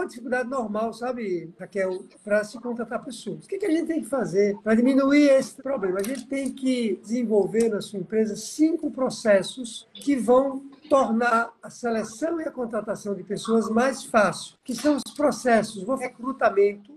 uma dificuldade normal, sabe, Raquel, para se contratar pessoas. O que a gente tem que fazer para diminuir esse problema? A gente tem que desenvolver na sua empresa 5 processos que vão tornar a seleção e a contratação de pessoas mais fácil, que são os processos, o recrutamento.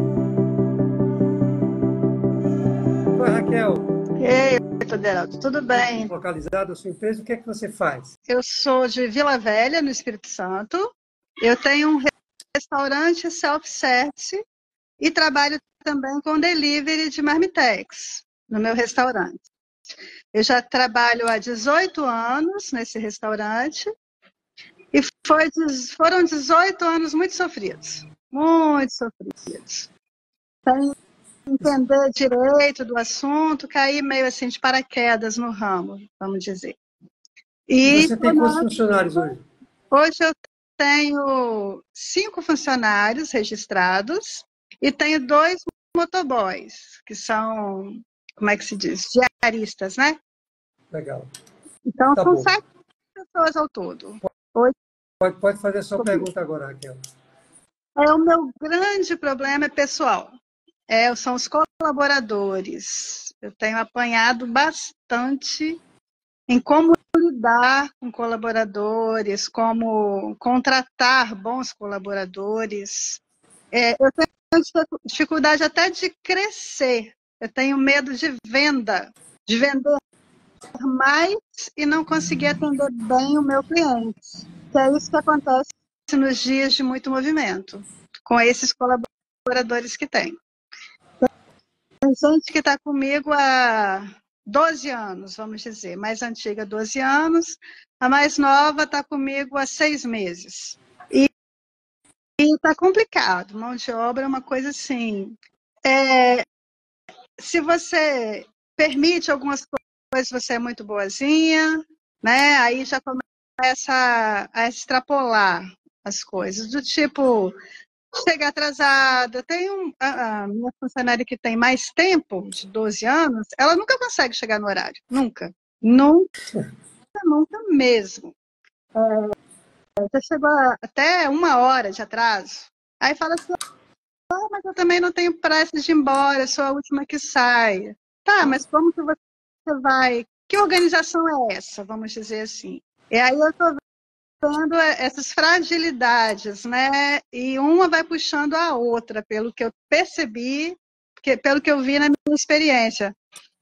Oi, Raquel. Ei, Todelto, tudo bem? Localizado a sua empresa, o que é que você faz? Eu sou de Vila Velha, no Espírito Santo. Eu tenho um restaurante self-service e trabalho também com delivery de marmitex no meu restaurante. Eu já trabalho há 18 anos nesse restaurante e foram 18 anos muito sofridos. Muito sofridos. Sem entender direito do assunto, caí meio assim de paraquedas no ramo, vamos dizer. E você tem quantos funcionários hoje? Hoje eu tenho 5 funcionários registrados e tenho 2 motoboys, que são, como é que se diz? Diaristas, né? Legal. Então, tá são bom. 7 pessoas ao todo. Pode fazer a sua pergunta agora, Raquel. O meu grande problema é pessoal. São os colaboradores. Eu tenho apanhado bastante em como lidar com colaboradores, como contratar bons colaboradores. Eu tenho dificuldade até de crescer. Eu tenho medo de vender mais e não conseguir atender bem o meu cliente. Que é isso que acontece nos dias de muito movimento, com esses colaboradores que tem. Tem gente que está comigo há 12 anos, vamos dizer, mais antiga 12 anos, a mais nova está comigo há 6 meses. E está complicado, mão de obra é uma coisa assim. Se você permite algumas coisas, você é muito boazinha, né? Aí já começa a extrapolar as coisas, do tipo, chega atrasada. Tem a minha funcionária que tem mais tempo, de 12 anos, ela nunca consegue chegar no horário. Nunca. Nunca, nunca mesmo. Já chegou até 1 hora de atraso. Aí fala assim, mas eu também não tenho pressa de ir embora, eu sou a última que sai. Tá, mas como que você vai? Que organização é essa, vamos dizer assim? E aí eu estou vendo essas fragilidades, né? E uma vai puxando a outra, pelo que eu percebi, pelo que eu vi na minha experiência.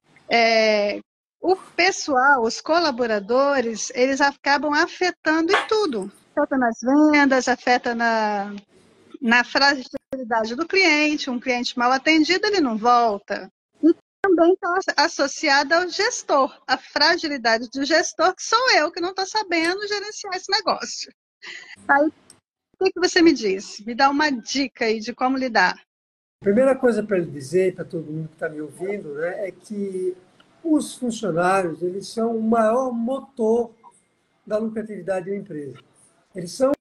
O pessoal, os colaboradores, eles acabam afetando em tudo. Afeta nas vendas, afeta na fragilidade do cliente. Um cliente mal atendido, ele não volta. E também está associada ao gestor, a fragilidade do gestor, que sou eu, que não estou sabendo gerenciar esse negócio. Aí, o que você me diz? Me dá uma dica aí de como lidar. A primeira coisa para lhe dizer, para todo mundo que está me ouvindo, né, é que os funcionários, eles são o maior motor da lucratividade de uma empresa. Eles são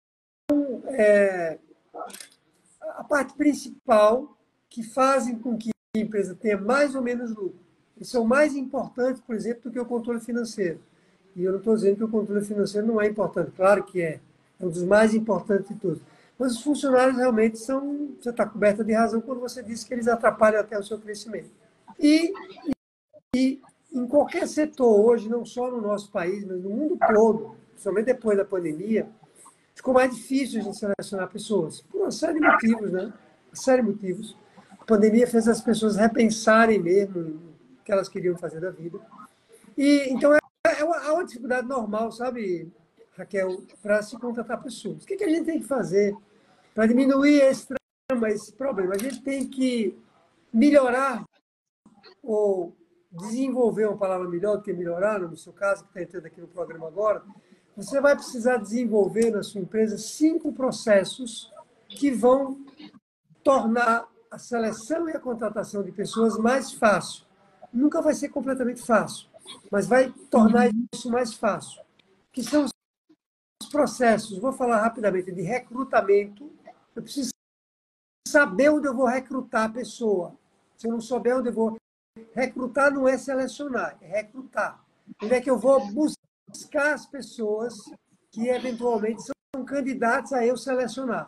a parte principal que fazem com que a empresa tenha mais ou menos lucro. Eles são mais importantes, por exemplo, do que o controle financeiro. E eu não estou dizendo que o controle financeiro não é importante, claro que é. É um dos mais importantes de todos. Mas os funcionários realmente são... Você está coberta de razão quando você disse que eles atrapalham até o seu crescimento. E em qualquer setor hoje, não só no nosso país, mas no mundo todo, principalmente depois da pandemia, ficou mais difícil a gente selecionar pessoas, por uma série de motivos, né? Uma série de motivos. A pandemia fez as pessoas repensarem mesmo o que elas queriam fazer da vida. E então há uma dificuldade normal, sabe, Raquel, para se contratar pessoas. O que a gente tem que fazer para diminuir esse problema? A gente tem que melhorar ou desenvolver uma palavra melhor do que melhorar, no seu caso, que está entrando aqui no programa agora. Você vai precisar desenvolver na sua empresa 5 processos que vão tornar a seleção e a contratação de pessoas mais fácil. Nunca vai ser completamente fácil, mas vai tornar isso mais fácil. Que são os processos, vou falar rapidamente, de recrutamento. Eu preciso saber onde eu vou recrutar a pessoa. Se eu não souber onde eu vou... Recrutar não é selecionar, é recrutar. Onde é que eu vou buscar as pessoas que eventualmente são candidatos a eu selecionar?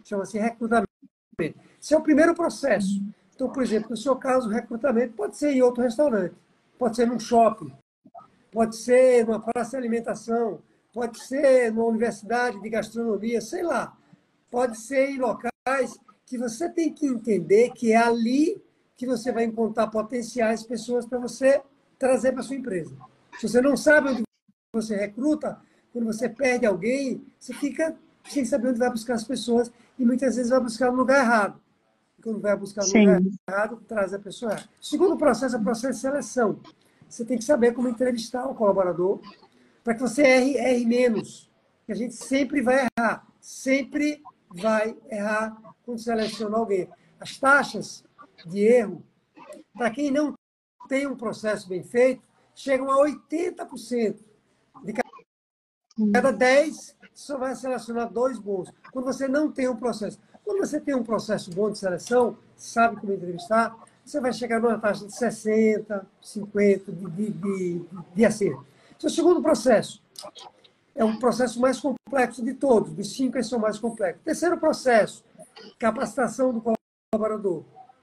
chama-se recrutamento. Esse é o primeiro processo. Então, por exemplo, no seu caso, o recrutamento pode ser em outro restaurante, pode ser num shopping, pode ser numa praça de alimentação, pode ser numa universidade de gastronomia, sei lá. Pode ser em locais que você tem que entender que é ali que você vai encontrar potenciais pessoas para você trazer para sua empresa. Se você não sabe onde você recruta, quando você perde alguém, você fica sem saber onde vai buscar as pessoas e muitas vezes vai buscar no lugar errado. E quando vai buscar no lugar Sim. errado, traz a pessoa errada. O segundo processo é o processo de seleção. Você tem que saber como entrevistar o colaborador para que você erre menos. Que a gente sempre vai errar. Sempre vai errar quando seleciona alguém. As taxas de erro, para quem não tem um processo bem feito, chegam a 80%. De cada 10, só vai selecionar 2 bons. Quando você não tem um processo. Quando você tem um processo bom de seleção, sabe como entrevistar, você vai chegar numa taxa de 60, 50 de acerto. Seu segundo processo é um processo mais complexo de todos. Dos 5, eles são mais complexos. Terceiro processo, capacitação do colaborador.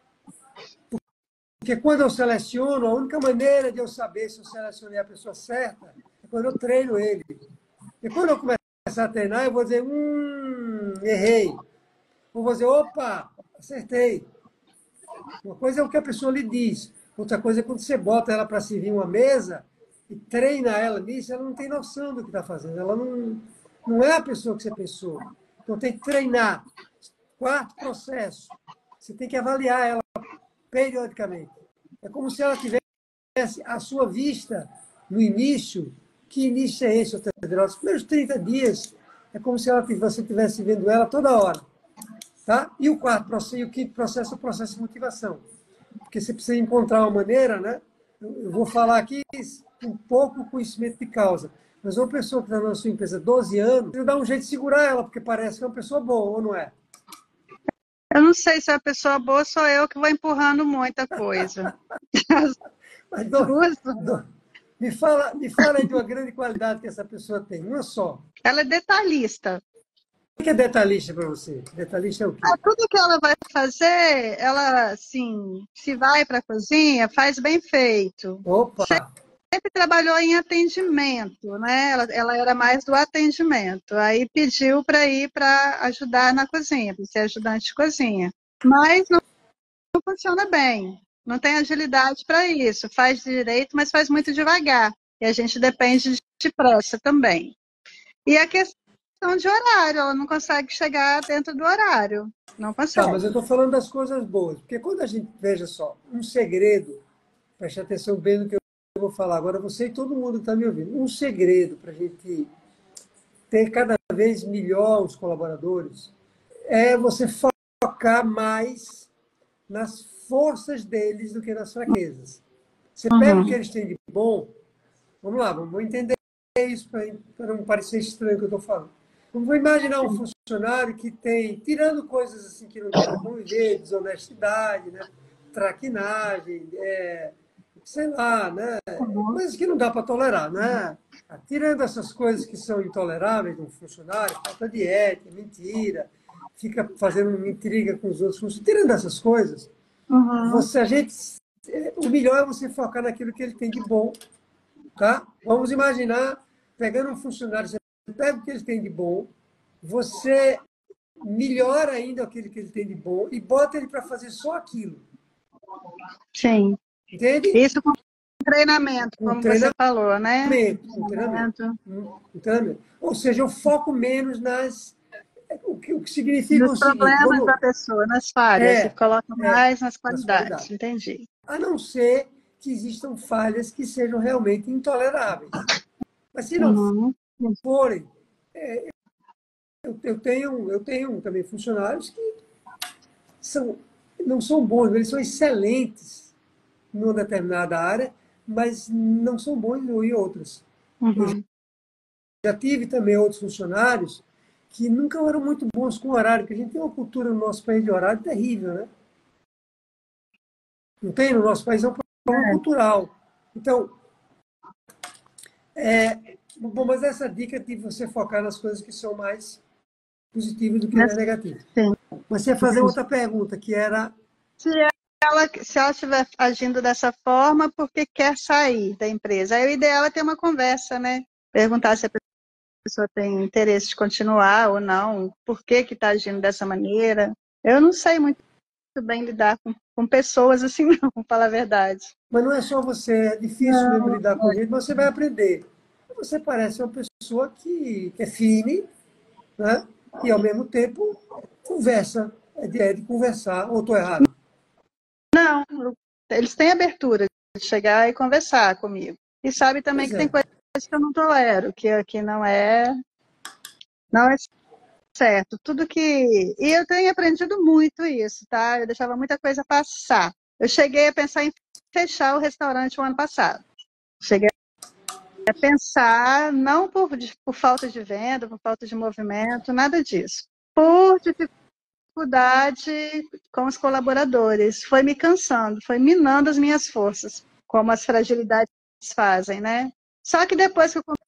Porque quando eu seleciono, a única maneira de eu saber se eu selecionei a pessoa certa é quando eu treino ele. E quando eu começar a treinar, eu vou dizer, errei. Ou vou dizer, opa, acertei. Uma coisa é o que a pessoa lhe diz. Outra coisa é quando você bota ela para servir uma mesa e treina ela nisso, ela não tem noção do que está fazendo. Ela não é a pessoa que você pensou. Então tem que treinar. Quarto processo, você tem que avaliar ela periodicamente. É como se ela tivesse à sua vista no início. Que início é esse? Os primeiros 30 dias é como se você estivesse vendo ela toda hora. Tá? E o quarto processo, e o quinto processo é o processo de motivação. Porque você precisa encontrar uma maneira, né? Eu vou falar aqui com pouco conhecimento de causa. Mas uma pessoa que está na sua empresa há 12 anos, você dá um jeito de segurar ela, porque parece que é uma pessoa boa, ou não é? Eu não sei se é a pessoa boa, sou eu que vou empurrando muita coisa. Mas Duas. me fala aí de uma grande qualidade que essa pessoa tem, uma só. Ela é detalhista. O que é detalhista para você? Detalhista é o quê? Tudo que ela vai fazer, ela, assim, se vai para a cozinha, faz bem feito. Opa! Sempre trabalhou em atendimento, né? Ela era mais do atendimento. Aí pediu para ir para ajudar na cozinha, para ser ajudante de cozinha. Mas não funciona bem. Não tem agilidade para isso. Faz direito, mas faz muito devagar. E a gente depende de pressa também. E a questão de horário, ela não consegue chegar dentro do horário. Não Tá, mas consegue. eu estou falando das coisas boas. Porque quando a gente, veja só, um segredo, preste atenção bem no que eu vou falar agora, você e todo mundo que está me ouvindo. Um segredo para a gente ter cada vez melhor os colaboradores é você focar mais nas forças deles do que nas fraquezas. Você pega o que Uhum. eles têm de bom, vamos lá, vamos entender isso para não parecer estranho o que eu estou falando. Vamos imaginar um funcionário que tem, tirando coisas assim que não dá para conviver, desonestidade, né? Traquinagem, sei lá, né? Uhum. Coisas que não dá para tolerar, né? Tirando essas coisas que são intoleráveis de um funcionário, falta de ética, mentira, fica fazendo uma intriga com os outros funcionários, tirando essas coisas, Uhum. o melhor é você focar naquilo que ele tem de bom, tá? Vamos imaginar, pegando um funcionário, você pega o que ele tem de bom, você melhora ainda aquilo que ele tem de bom e bota ele para fazer só aquilo. Sim. Entende? Isso com treinamento, Um como você treinamento, falou, né? um treinamento. Treinamento Um treinamento. Ou seja, eu foco menos o que significa nos o seguinte, problemas da pessoa, nas falhas, e coloca mais nas nas qualidades. qualidades. Entendi. A não ser que existam falhas que sejam realmente intoleráveis. Mas se não Uhum. forem, eu tenho também funcionários que são, não são bons, eles são excelentes numa determinada área, mas não são bons em outras. Uhum. Já tive também outros funcionários que nunca eram muito bons com horário, porque a gente tem uma cultura no nosso país de horário terrível, né? Não tem? No nosso país é um problema cultural. Então, bom, mas essa dica de você focar nas coisas que são mais positivo do que não é negativo. Sim. Mas você ia fazer outra pergunta, que era... Se ela estiver agindo dessa forma, porque quer sair da empresa. Aí o ideal é ter uma conversa, né? Perguntar se a pessoa tem interesse de continuar ou não, por que está agindo dessa maneira. Eu não sei muito bem lidar com pessoas assim, não, para falar a verdade. Mas não é só você, é difícil mesmo Não, lidar com gente, mas você vai aprender. Você parece uma pessoa que é firme, né? E ao mesmo tempo conversa, é de conversar, ou estou errado? não, eles têm abertura de chegar e conversar comigo. E sabe também Pois que tem é. coisas que eu não tolero, que não é certo. Tudo que. E eu tenho aprendido muito isso, tá? Eu deixava muita coisa passar. Eu cheguei a pensar em fechar o restaurante o ano passado. Cheguei a pensar, não por falta de venda, por falta de movimento, nada disso. Por dificuldade com os colaboradores. Foi me cansando, foi minando as minhas forças, como as fragilidades fazem, né? Só que depois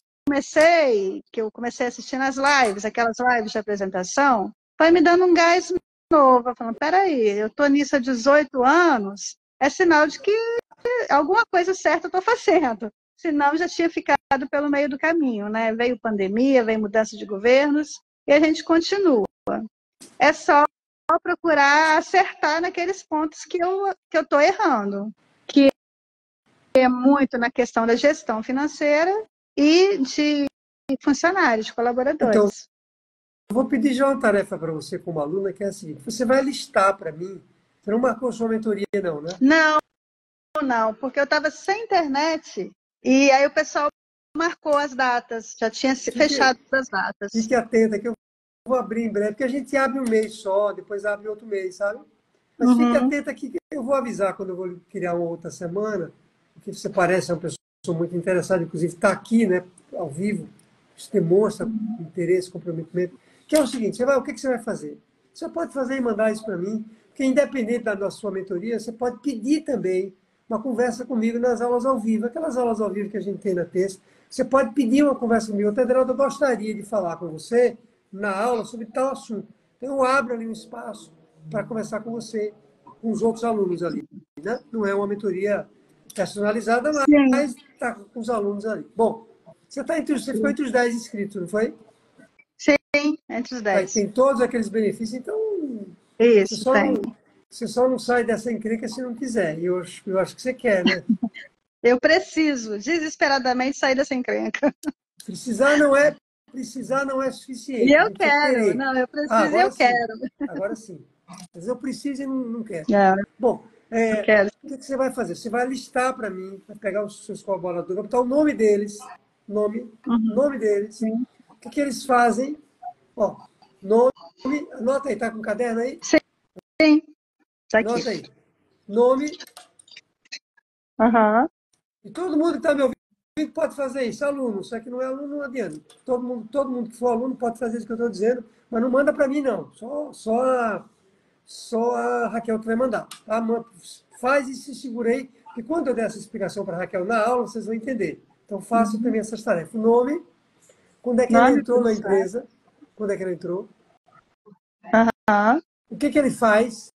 que eu comecei a assistir nas lives, aquelas lives de apresentação, foi me dando um gás novo, falando, peraí, eu estou nisso há 18 anos, é sinal de que alguma coisa certa eu estou fazendo. Senão já tinha ficado pelo meio do caminho, né? Veio pandemia, veio mudança de governos, e a gente continua. É só procurar acertar naqueles pontos que eu estou errando, que é muito na questão da gestão financeira e de funcionários, de Então, colaboradores. eu vou pedir já uma tarefa para você como aluna, que é a seguinte: você vai listar para mim, você não marcou sua mentoria não, né? Não, não, porque eu estava sem internet e aí o pessoal marcou as datas, já tinha Fique, fechado as datas. fique atenta que eu vou abrir em breve, porque a gente abre um mês só, depois abre outro mês, sabe? Mas fique Uhum. atenta aqui que eu vou avisar quando eu vou criar uma outra semana, porque você parece uma pessoa muito interessada, inclusive está aqui, né, ao vivo, isso demonstra interesse, comprometimento, que é o seguinte: o que você vai fazer? Você pode fazer e mandar isso para mim, porque independente da sua mentoria, você pode pedir também uma conversa comigo nas aulas ao vivo, aquelas aulas ao vivo que a gente tem na terça. Você pode pedir uma conversa comigo. Adriano, eu gostaria de falar com você na aula sobre tal assunto. Então, eu abro ali um espaço para conversar com você, com os outros alunos ali. Né? Não é uma mentoria personalizada, Sim, mas está com os alunos ali. Bom, você ficou entre os 10 inscritos, não foi? sim, entre os Aí 10. tem todos aqueles benefícios, então você Isso, só tem. não, você só não sai dessa encrenca se não quiser. E eu acho que você quer, né? Eu preciso desesperadamente sair dessa encrenca. Precisar não é E suficiente. A eu gente precisa quero, querer. não, eu Ah, preciso e eu agora sim. quero. Agora sim. Mas eu preciso e não quero. É, Bom, eu quero. o que você vai fazer? Você vai listar para mim, vai pegar os seus colaboradores, vai botar o nome deles, Uhum. nome deles, Sim, o que eles fazem. Ó, nome, anota aí, tá com o caderno aí? sim, tá aqui. Anota aí. Nome, Uhum. e todo mundo que está me ouvindo pode fazer isso, aluno. Só que não é aluno, não adianta. Todo mundo que for aluno pode fazer isso que eu estou dizendo, mas não manda para mim, não. Só a Raquel que vai mandar. Tá? Faz e se segura aí, que quando eu der essa explicação para a Raquel na aula, vocês vão entender. Então, faça também essas tarefas. O nome, quando é que ele Nome entrou na profissional. empresa, quando é que ele entrou, Aham. o que ele faz,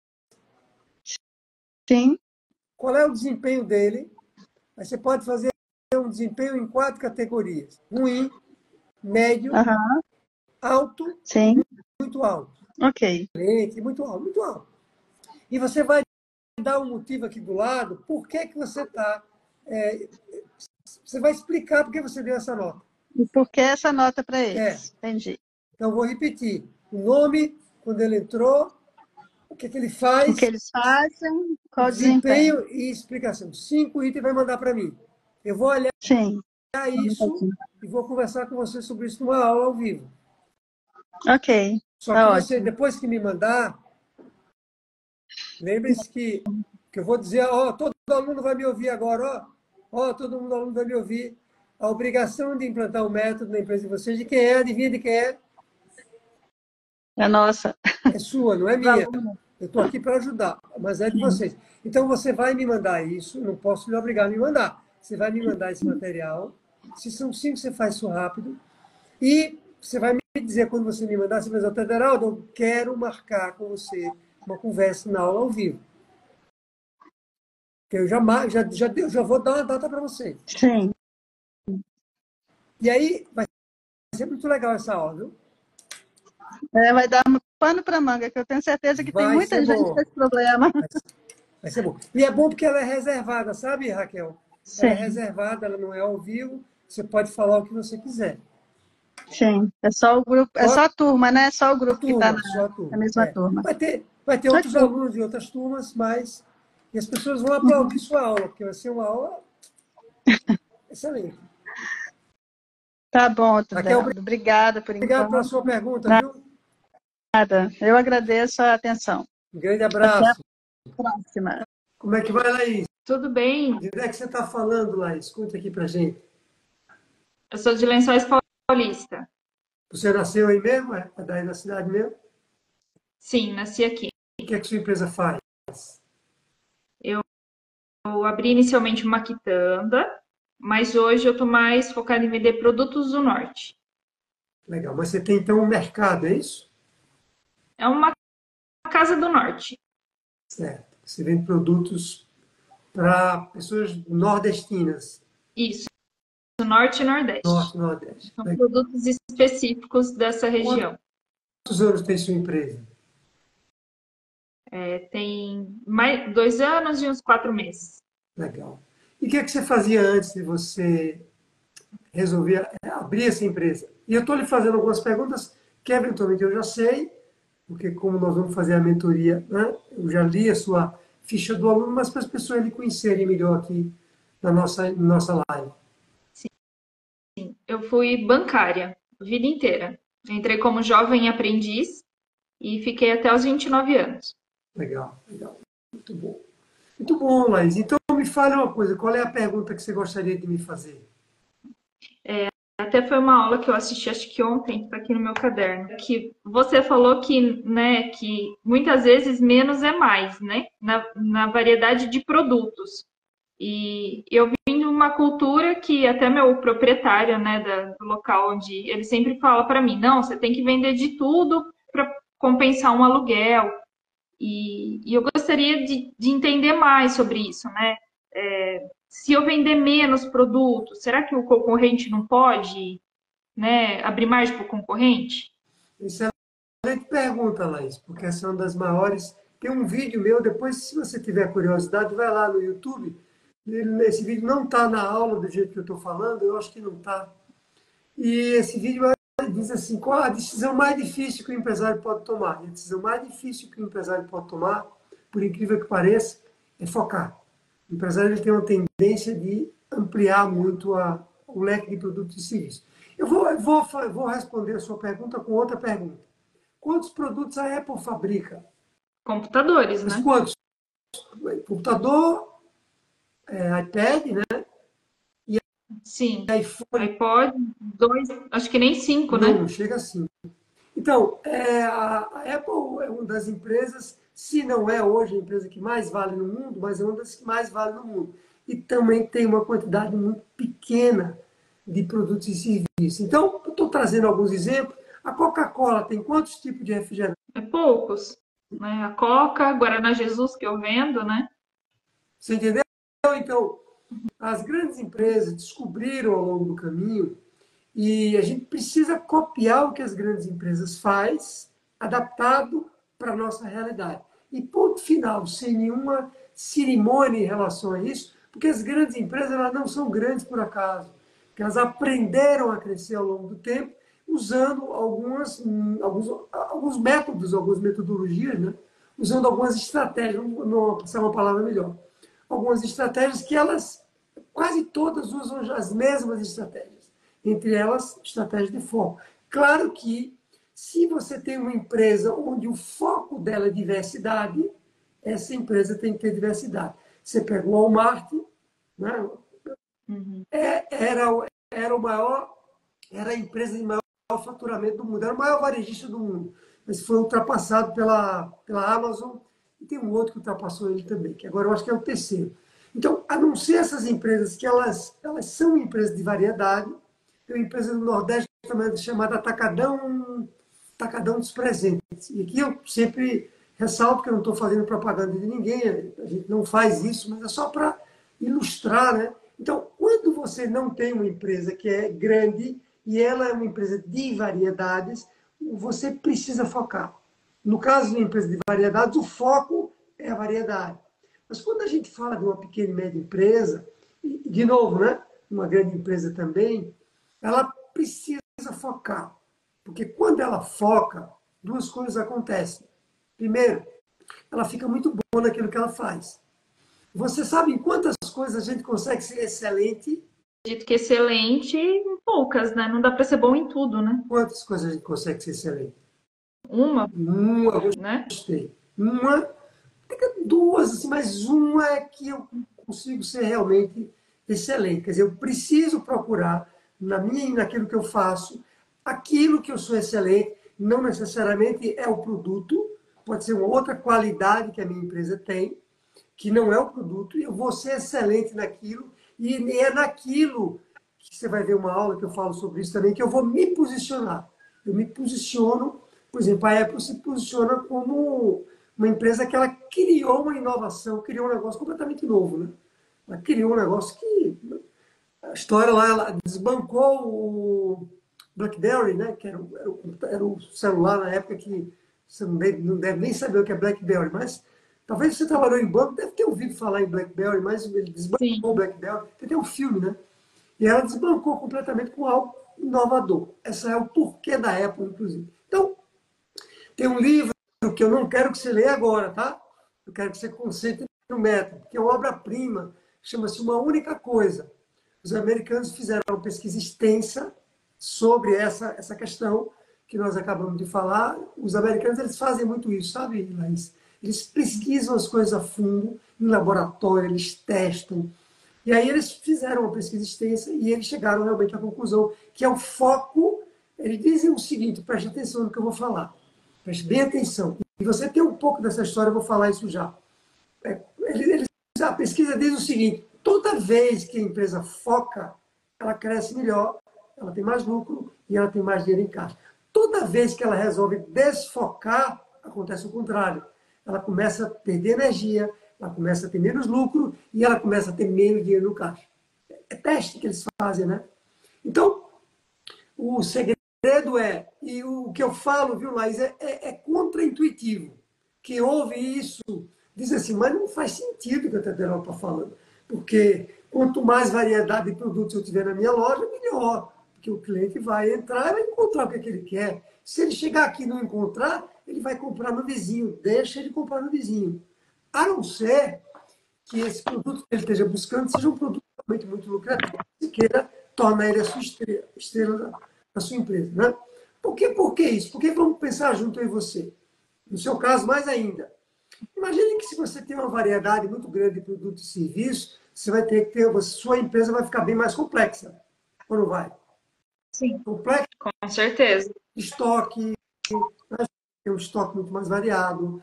Sim. qual é o desempenho dele. Aí você pode fazer um desempenho em 4 categorias: ruim, médio, Aham. alto e Sim. muito alto. Ok. Excelente, muito alto, muito alto. E você vai dar um motivo aqui do lado, por que você está. Você vai explicar por que você deu essa nota. E por que essa nota para É, eles? Entendi. então vou repetir. O nome, quando ele entrou, o que ele O que faz, eles fazem, o qual o desempenho? desempenho e explicação. 5 itens vai mandar para mim. Eu vou olhar Sim. isso e vou conversar com você sobre isso numa aula ao vivo. Ok. Só que Tá você, ótimo. depois que me mandar, lembre-se que eu vou dizer, ó, todo aluno vai me ouvir agora, ó, todo mundo aluno vai me ouvir. A obrigação de implantar o método na empresa de vocês, de quem é, adivinha de quem é? É nossa. É sua, não é Os minha. alunos. Eu estou aqui para ajudar, mas é de vocês. Então você vai me mandar isso, não posso lhe obrigar a me mandar. Você vai me mandar esse material. Se são 5, você faz isso rápido. E você vai me dizer quando você me mandasse, mas Geraldo, eu quero marcar com você uma conversa na aula ao vivo. Que eu já vou dar uma data para você. Sim. E aí vai ser muito legal essa aula, viu? Vai dar um pano para manga, que eu tenho certeza que tem Vai muita ser gente bom. com esse problema. Vai ser bom. E é bom porque ela é reservada, sabe, Raquel? Ela é Sim, reservada, ela não é ao vivo. Você pode falar o que você quiser. sim. É só o grupo, é Só só a turma, né? Só o a grupo que está turma, só a na turma. mesma É. turma. Vai ter outros Ok. alunos de outras turmas, mas e as pessoas vão aplaudir sua aula, porque vai ser uma aula excelente. Tá bom, Raquel, Tudeldo. Obrigada por obrigado pela enquanto. sua pergunta, viu? Nada. Eu agradeço a atenção. Um grande Até a abraço. próxima. Como é que vai, Laís? Tudo bem? De onde é que você está falando, Laís? Conta aqui pra gente. Eu sou de Lençóis Paulista. Você nasceu aí mesmo? É daí da cidade mesmo? Sim, nasci aqui. O que é que sua empresa faz? Eu abri inicialmente uma quitanda, mas hoje eu estou mais focada em vender produtos do norte. Legal. Mas você tem então um mercado, é isso? É uma casa do norte. Certo. Você vende produtos para pessoas nordestinas, Isso, do norte e nordeste. norte, nordeste. São Legal. produtos específicos dessa região. Quantos anos tem sua empresa? Tem mais 2 anos e uns 4 meses. Legal. E o que é que você fazia antes de você resolver abrir essa empresa? E eu estou lhe fazendo algumas perguntas que eventualmente eu já sei, porque como nós vamos fazer a mentoria, né, eu já li a sua ficha do aluno, mas para as pessoas lhe conhecerem melhor aqui na nossa live. Sim, eu fui bancária a vida inteira. Entrei como jovem aprendiz e fiquei até os 29 anos. Legal, legal. Muito bom. Muito bom, Laís. Então me fale uma coisa, qual é a pergunta que você gostaria de me fazer? Até foi uma aula que eu assisti, acho que ontem, está aqui no meu caderno, que você falou que, né, que muitas vezes menos é mais, né, na variedade de produtos. E eu vim de uma cultura que até meu proprietário, né, do local onde ele sempre fala para mim, não, você tem que vender de tudo para compensar um aluguel. E eu gostaria de entender mais sobre isso, né? Se eu vender menos produtos, será que o concorrente não pode, né, abrir margem para o concorrente? Excelente pergunta, Laís, porque essa é uma das maiores. Tem um vídeo meu, depois, se você tiver curiosidade, vai lá no YouTube. Esse vídeo não está na aula do jeito que eu estou falando, eu acho que não está. E esse vídeo diz assim: qual a decisão mais difícil que o empresário pode tomar? E a decisão mais difícil que o empresário pode tomar, por incrível que pareça, é focar. O empresário ele tem uma tendência de ampliar muito o leque de produtos e serviços. Eu vou responder a sua pergunta com outra pergunta. Quantos produtos a Apple fabrica? Computadores, Mas né? quantos? Computador, iPad, né? Sim. iPhone. iPod, 2, acho que nem 5, Não, né? não chega assim. Então, a Apple é uma das empresas, se não é hoje a empresa que mais vale no mundo, mas é uma das que mais vale no mundo. E também tem uma quantidade muito pequena de produtos e serviços. Então, eu estou trazendo alguns exemplos. A Coca-Cola tem quantos tipos de refrigerante? É poucos, né? A Coca, Guaraná Jesus que eu vendo, né? Você entendeu? Então, as grandes empresas descobriram ao longo do caminho e a gente precisa copiar o que as grandes empresas fazem, adaptado para a nossa realidade. E ponto final, sem nenhuma cerimônia em relação a isso, porque as grandes empresas elas não são grandes por acaso, porque elas aprenderam a crescer ao longo do tempo, usando alguns métodos, algumas metodologias, né? Usando algumas estratégias, não passar uma palavra melhor, algumas estratégias que elas, quase todas usam as mesmas estratégias. Entre elas, estratégia de foco. Claro que, se você tem uma empresa onde o foco dela é diversidade, essa empresa tem que ter diversidade. Você pega o Walmart, né? Era a empresa de maior faturamento do mundo, era o maior varejista do mundo, mas foi ultrapassado pela Amazon, e tem um outro que ultrapassou ele também, que agora eu acho que é o terceiro. Então, a não ser essas empresas que elas são empresas de variedade, tem uma empresa do Nordeste chamado Atacadão dos Presentes. E aqui eu sempre ressalto que eu não estou fazendo propaganda de ninguém, a gente não faz isso, mas é só para ilustrar, né? Então, quando você não tem uma empresa que é grande e ela é uma empresa de variedades, você precisa focar. No caso de uma empresa de variedades, o foco é a variedade. Mas quando a gente fala de uma pequena e média empresa, e, de novo, né, uma grande empresa também, ela precisa focar. Porque quando ela foca, duas coisas acontecem. Primeiro, ela fica muito boa naquilo que ela faz. Você sabe em quantas coisas a gente consegue ser excelente? Acredito que excelente em poucas, né? Não dá para ser bom em tudo, né? Quantas coisas a gente consegue ser excelente? Uma, Uma, né? gostei. Uma, duas, assim, mas uma é que eu consigo ser realmente excelente. Quer dizer, eu preciso procurar naquilo que eu faço, aquilo que eu sou excelente, não necessariamente é o produto, pode ser uma outra qualidade que a minha empresa tem, que não é o produto, e eu vou ser excelente naquilo, e é naquilo que você vai ver uma aula que eu falo sobre isso também, que eu vou me posicionar. Eu me posiciono, por exemplo, a Apple se posiciona como uma empresa que ela criou uma inovação, criou um negócio completamente novo, né? Ela criou um negócio que a história lá, ela desbancou o BlackBerry, né? Que era o celular na época que você não deve nem saber o que é BlackBerry, mas talvez você trabalhou em banco, deve ter ouvido falar em BlackBerry, mas ele desbancou Sim. o BlackBerry. Tem até um filme, né? E ela desbancou completamente com algo inovador. Esse é o porquê da Apple, inclusive. Então, tem um livro que eu não quero que você leia agora, tá? Eu quero que você concentre no método, que é uma obra-prima, chama-se Uma Única Coisa. Os americanos fizeram uma pesquisa extensa sobre essa questão que nós acabamos de falar. Os americanos, eles fazem muito isso, sabe, Laís? Eles pesquisam as coisas a fundo, em laboratório, eles testam. E aí eles fizeram uma pesquisa extensa e eles chegaram realmente à conclusão que é o foco. Eles dizem o seguinte, preste atenção no que eu vou falar. Preste bem atenção. E você tem um pouco dessa história, eu vou falar isso já. A pesquisa diz o seguinte, toda vez que a empresa foca, ela cresce melhor, ela tem mais lucro e ela tem mais dinheiro em caixa. Toda vez que ela resolve desfocar, acontece o contrário. Ela começa a perder energia, ela começa a ter menos lucro e ela começa a ter menos dinheiro no caixa. É teste que eles fazem, né? Então, o segredo e o que eu falo, viu, Laís, é contraintuitivo. Quem ouve isso diz assim, mas não faz sentido o que a Tederol está falando. Porque quanto mais variedade de produtos eu tiver na minha loja, melhor. Porque o cliente vai entrar e vai encontrar o que ele quer. Se ele chegar aqui e não encontrar, ele vai comprar no vizinho. Deixa ele comprar no vizinho. A não ser que esse produto que ele esteja buscando seja um produto realmente muito lucrativo. Se queira, torna ele a sua estrela da sua empresa. Né? Por que isso? Porque vamos pensar junto eu e você. No seu caso, mais ainda. Imagine que se você tem uma variedade muito grande de produtos e serviços, você vai ter que ter, sua empresa vai ficar bem mais complexa. Ou não vai? Sim. Complexa, Com certeza. estoque, né? Tem um estoque muito mais variado.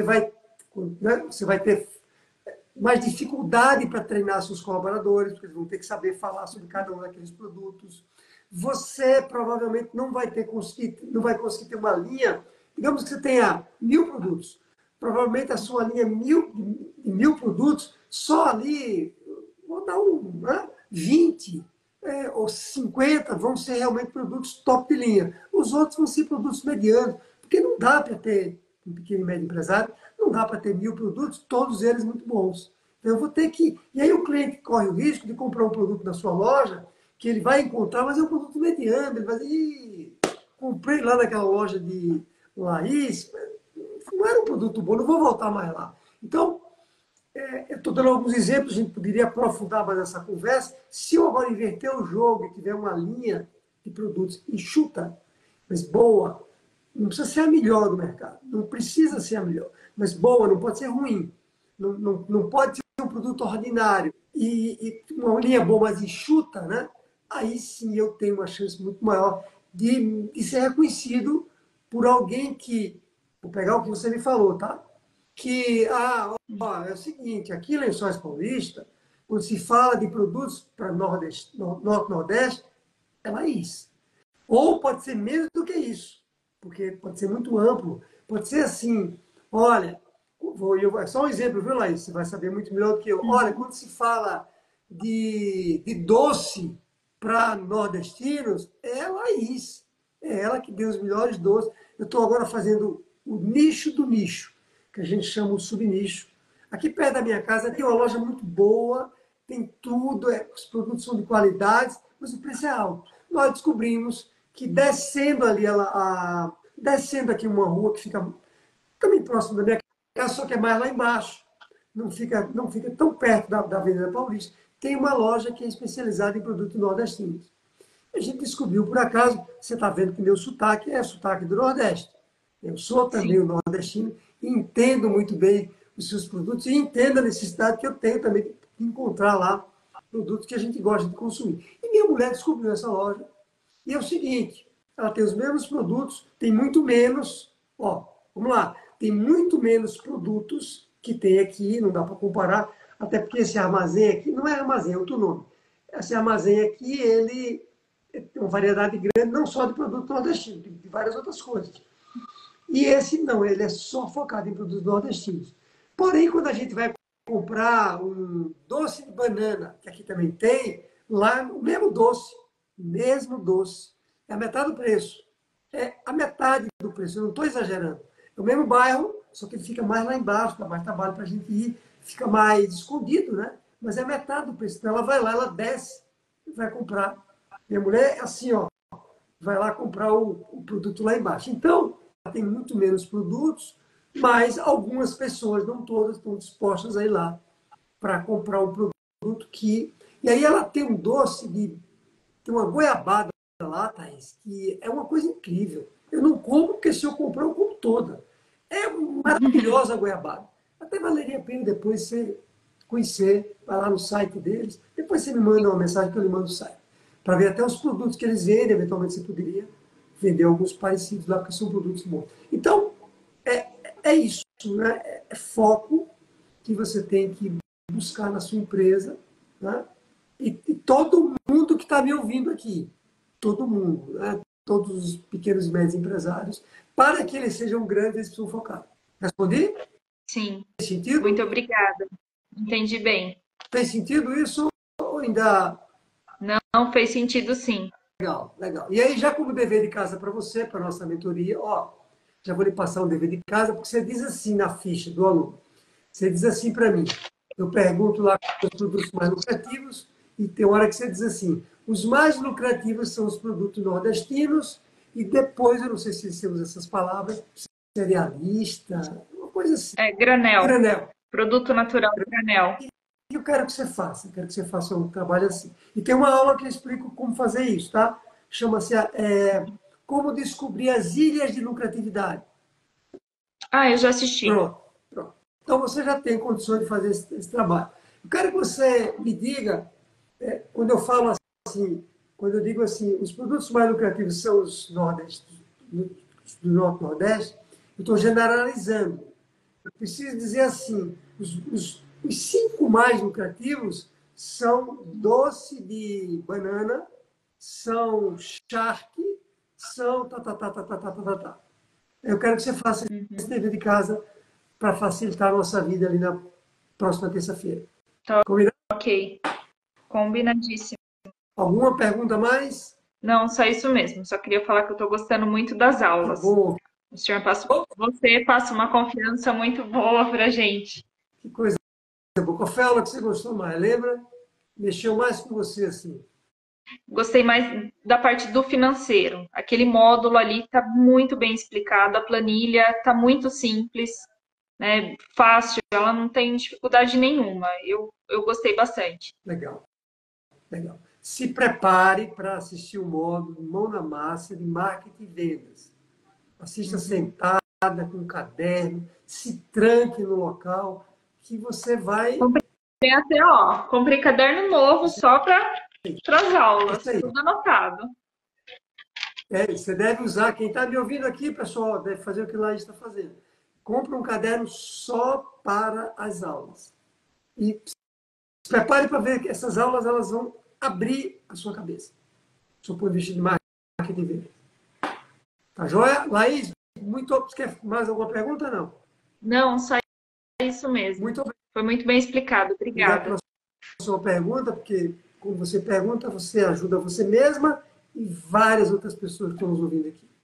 Você vai ter mais dificuldade para treinar seus colaboradores, porque eles vão ter que saber falar sobre cada um daqueles produtos. Você provavelmente não vai conseguir ter uma linha, digamos que você tenha 1000 produtos. Provavelmente a sua linha de 1000 produtos, só ali, vou dar 20 ou 50 vão ser realmente produtos top de linha. Os outros vão ser produtos medianos, porque não dá para ter um pequeno e médio empresário, não dá para ter 1000 produtos, todos eles muito bons. Então, eu vou ter que... E aí o cliente corre o risco de comprar um produto na sua loja, que ele vai encontrar, mas é um produto mediano. Ele vai dizer, comprei lá naquela loja de Laís, não era um produto bom, não vou voltar mais lá. Então, eu estou dando alguns exemplos, a gente poderia aprofundar mais essa conversa. Se eu agora inverter o jogo e tiver uma linha de produtos enxuta, mas boa, não precisa ser a melhor do mercado, não precisa ser a melhor, mas boa, não pode ser ruim, não pode ser um produto ordinário e uma linha boa, mas enxuta, né? Aí sim eu tenho uma chance muito maior de ser reconhecido por alguém que, vou pegar o que você me falou, tá? Que, é o seguinte, aqui em Lençóis Paulista, quando se fala de produtos para Norte-Nordeste, é Laís. Ou pode ser menos do que isso, porque pode ser muito amplo. Pode ser assim, olha, só um exemplo, viu, Laís? Você vai saber muito melhor do que eu. Olha, quando se fala de doce para nordestinos, é a Laís. É ela que deu os melhores doces. Eu estou agora fazendo o nicho do nicho, que a gente chama o subnicho. Aqui perto da minha casa tem uma loja muito boa, tem tudo, os produtos são de qualidade, mas o preço é alto. Nós descobrimos que descendo ali, descendo aqui uma rua que fica também próximo da minha casa, só que é mais lá embaixo, não fica tão perto da Avenida Paulista, tem uma loja que é especializada em produtos nordestinos. A gente descobriu, por acaso, você está vendo que meu sotaque é sotaque do Nordeste. Eu sou também o nordestino, entendo muito bem os seus produtos e entendo a necessidade que eu tenho também de encontrar lá produtos que a gente gosta de consumir. E minha mulher descobriu essa loja. E é o seguinte, ela tem os mesmos produtos, tem muito menos, ó, vamos lá, tem muito menos produtos que tem aqui, não dá para comparar, até porque esse armazém aqui, não é armazém, é outro nome. Esse armazém aqui, ele tem uma variedade grande, não só de produto nordestino, de várias outras coisas. E esse não, ele é só focado em produtos nordestinos. Porém, quando a gente vai comprar um doce de banana, que aqui também tem, lá o mesmo doce, é a metade do preço. É a metade do preço, eu não estou exagerando. É o mesmo bairro, só que ele fica mais lá embaixo, dá mais trabalho para a gente ir, fica mais escondido, né? Mas é metade do preço. Então ela vai lá, ela desce e vai comprar. Minha mulher é assim, ó, vai lá comprar o produto lá embaixo. Então, tem muito menos produtos, mas algumas pessoas, não todas, estão dispostas a ir lá para comprar um produto que. E aí ela tem um doce tem uma goiabada lá, Thaís, que é uma coisa incrível. Eu não como, porque se eu comprar, eu como toda. É maravilhosa a goiabada. Até valeria a pena depois você conhecer, vai lá no site deles. Depois você me manda uma mensagem que eu lhe mando o site. Para ver até os produtos que eles vendem, eventualmente você poderia vender alguns parecidos lá, porque são produtos bons. Então, é isso, né? É foco que você tem que buscar na sua empresa, né? E todo mundo que está me ouvindo aqui, todo mundo, né? Todos os pequenos e médios empresários, para que eles sejam grandes, eles precisam focar. Respondi? Sim. Tem sentido? Muito obrigada. Entendi bem. Tem sentido isso ou ainda... Não fez sentido, sim. Legal, legal. E aí, já como dever de casa para você, para a nossa mentoria, ó, já vou lhe passar um dever de casa, porque você diz assim na ficha do aluno. Você diz assim para mim. Eu pergunto lá os produtos mais lucrativos e tem hora que você diz assim, os mais lucrativos são os produtos nordestinos e depois, eu não sei se você usa essas palavras, cerealista, uma coisa assim. É granel. Granel. Produto natural granel. E eu quero que você faça, eu quero que você faça um trabalho assim. E tem uma aula que eu explico como fazer isso, tá? Chama-se Como Descobrir as Ilhas de Lucratividade. Ah, eu já assisti. Pronto, pronto. Então você já tem condições de fazer esse trabalho. Eu quero que você me diga, quando eu falo assim, quando eu digo assim, os produtos mais lucrativos são os do Norte-Nordeste, eu estou generalizando. Eu preciso dizer assim, os 5 mais lucrativos são doce de banana, são charque, são tá. Eu quero que você faça esse dever de casa para facilitar a nossa vida ali na próxima terça-feira. Tá. Combinado? Ok. Combinadíssimo. Alguma pergunta mais? Não, só isso mesmo. Só queria falar que eu estou gostando muito das Tá aulas. bom. Você passa uma confiança muito boa para a gente. Que coisa boa. Qual foi a aula que você gostou mais? Lembra? Mexeu mais com você, assim. Gostei mais da parte do financeiro. Aquele módulo ali está muito bem explicado, a planilha está muito simples, né? Fácil, ela não tem dificuldade nenhuma. Eu gostei bastante. Legal, legal. Se prepare para assistir o módulo Mão na Massa de Marketing e Vendas. Assista sentada, com um caderno, se tranque no local, que você vai... Tem até, comprei caderno novo só para as aulas, Isso aí. tudo anotado. Você deve usar, quem está me ouvindo aqui, pessoal, deve fazer o que lá está fazendo. Compre um caderno só para as aulas. E se prepare para ver que essas aulas elas vão abrir a sua cabeça. Do seu ponto de vista de marketing marketing verde. Tá joia? Laís, você quer mais alguma pergunta? Não. Não, só isso mesmo. Muito obrigado. Foi muito bem explicado. Obrigada. Pela sua pergunta, porque quando você pergunta, você ajuda você mesma e várias outras pessoas que estão nos ouvindo aqui.